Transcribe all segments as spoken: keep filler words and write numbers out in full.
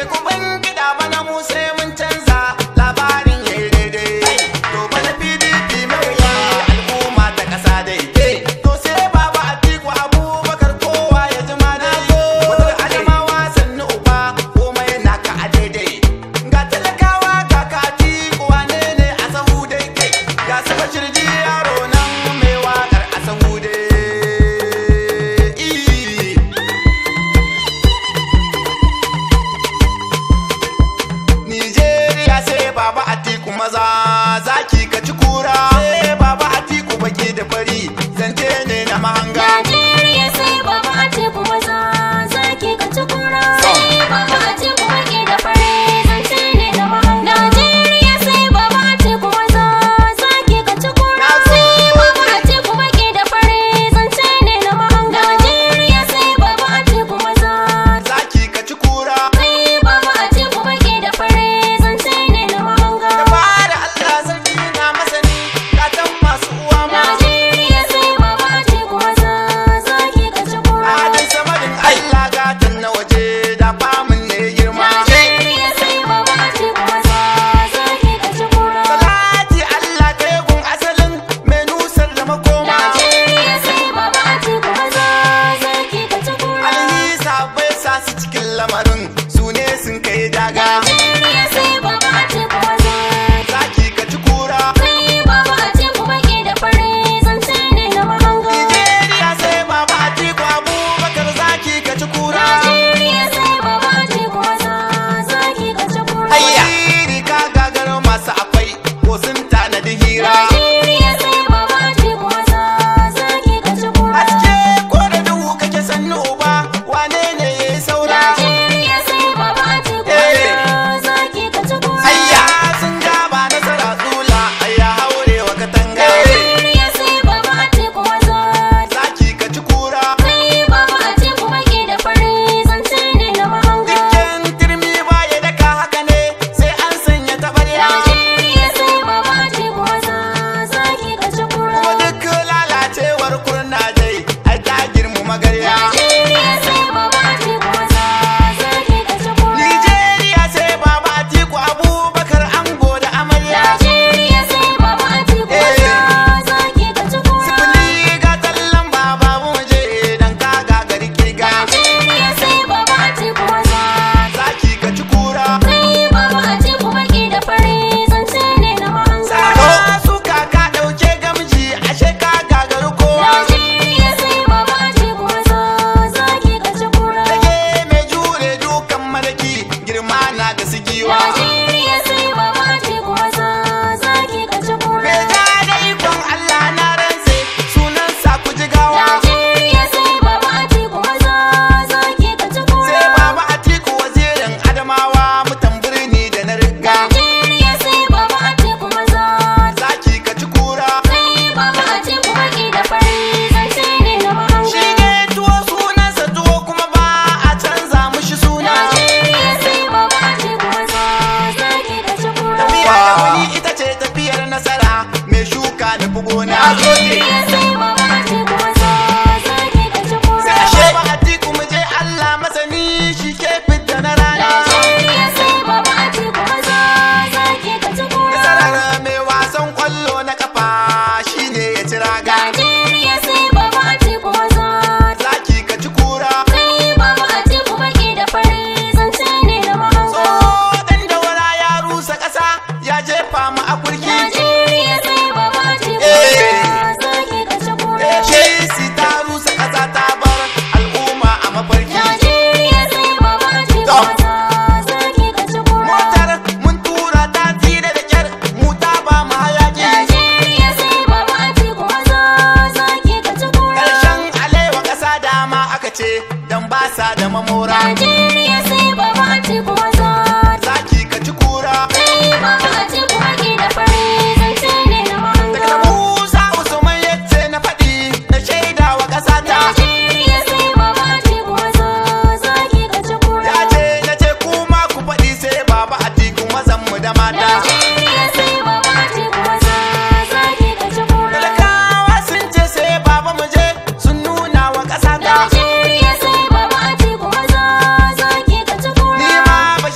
zaki ka ci kura. Sai baba Atiku baki da fari zance ne na mahanga. Najeriya sai baba Atiku maza zaki ka ci kura. Sai baba Atiku baki da fari zance ne na mahanga. Najeriya sai baba Atiku maza zaki ka ci kura. Sai baba Atiku baki da fari zance ne na mahanga. Najeriya sai baba Atiku maza zaki ka ci kura. Sai baba Atiku baki da fari zance ne na mahanga. Da fara Allah sarki na masani gatan masu uwa ma. Najeriya sai baba Atiku maza zaki ka ci kura. Adin samarin Allah gatan na waje da famin ne girma. Najeriya sai baba Atiku maza zaki ka ci kura. Salati Allah ta gun asalin mai nusar da makoma. Najeriya sai baba Atiku maza zaki ka ci kura. Alhisa bai sa su cikin lamarin su ne sun kai daga. Najeriya sai baba Atiku maza Zaki ka ci kura. sai baba Atiku baki da fari zance ne na mahanga. Nigeria sai baba Atiku Abubakar zaki ka ci kura. Najeriya sai baba Atiku maza zaki ka ci kura. Waziri ka gagar masu akwai ko sun tanadi hira. Najeriya sai baba Atiku maza zaki ka ci kura. Haske ko da duhu kake sannu uba wane ne ya yi saura. Najeriya sai baba Atiku maza zaki ka ci kura. Ayya sun gaba nasara tsula ayya haure wa katanga. Najeriya sai baba Atiku maza Zaki ka ci kura. sai baba Atiku baki da fari zance ne na mahanga. Dukkan turmi baya daka haka ne sai an sanya tabarya. Najeriya sai baba Atiku maza zaki ka ci kura. Kuma duk lalacewar kurna dai ai ta girmu magarya. Najeriya sai baba Atiku maza zaki ka ci kura. Nigeria sai baba Atiku Abubakar ango da amarya. Najeriya sai baba Atiku maza zaki ka ci kura. Sifili ga tallan baba muje dan ka gagari kirga. Najeriya sai baba Atiku maza Zaki ka ci kura. sai baba Atiku baki da fari zance ne na mahanga. Tsaro suka ka ɗauke gamji ashe ka gagaru kowa. Najeriya sai baba Atiku maza zaki ka ci kura. Rage mai jure dukan malaki girma na da sigiwa. Najeriya sai baba Atiku maza zaki ka ci kura. Mai ja da ikon Allah na rantse sunan sa ku jigawa. Najeriya sai baba Atiku maza zaki ka ci kura. Sai baba Atiku wazirin Adamawa mutan birni da na riga. Najeriya sai baba Atiku maza Zaki ka ci kura. sai baba Atiku baki da fari zance ne na mahanga. Shi ne tuwo sunansa tuwo kuma ba a canza mushi suna. Najeriya sai baba Atiku maza zaki ka ci kura. Tafiya da wani ita ce tafiyar nasara mai shuka da gona. Najeriya sai baba Atiku maza zaki ka ci kura. Ashe ba Atiku mu je Allah masani shi ke fidda na rana. Najeriya sai baba Atiku maza zaki ka ci kura. Nasarar mai wasan kwallo na kafa shi ne ya ci raga. Najeriya sai baba Atiku maza Zaki ka ci kura. sai baba Atiku baki da fari zance ne na mahanga. Tsohon daura ya rusa ƙasa ya jefa mu a kurki. Najeriya sai baba Atiku Eh. maza zaki ka ci kura. APC ta rusa ƙasa ta bar al'umma a mafarki. Najeriya sai baba Atiku To. maza zaki ka ci kura. Motar mun tura ta tsira da kyar mu ta ba mu hayaki. Najeriya sai baba Atiku maza zaki ka ci kura. Ƙarshen alewa ƙasa dama aka ce don ba sa da mamora. Najeriya sai baba Atiku maza Zaki ka ci kura. sai baba Atiku baki da fari zance ne na mahanga. Daga Musa Usman yace na faɗi na shaida wa ƙasa ta. Najeriya sai baba Atiku maza zaki ka ci kura. Ya ce na ce kuma ku faɗi sai baba Atiku mazan mu da mata. Najeriya sai baba Atiku maza zaki ka ci kura. Talakawa sun ce sai baba mu je sun nuna wa ƙasa ta. Najeriya sai baba Atiku maza zaki ka ci kura. Ni ma ba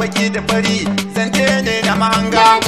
baki da fari zance ne na mahanga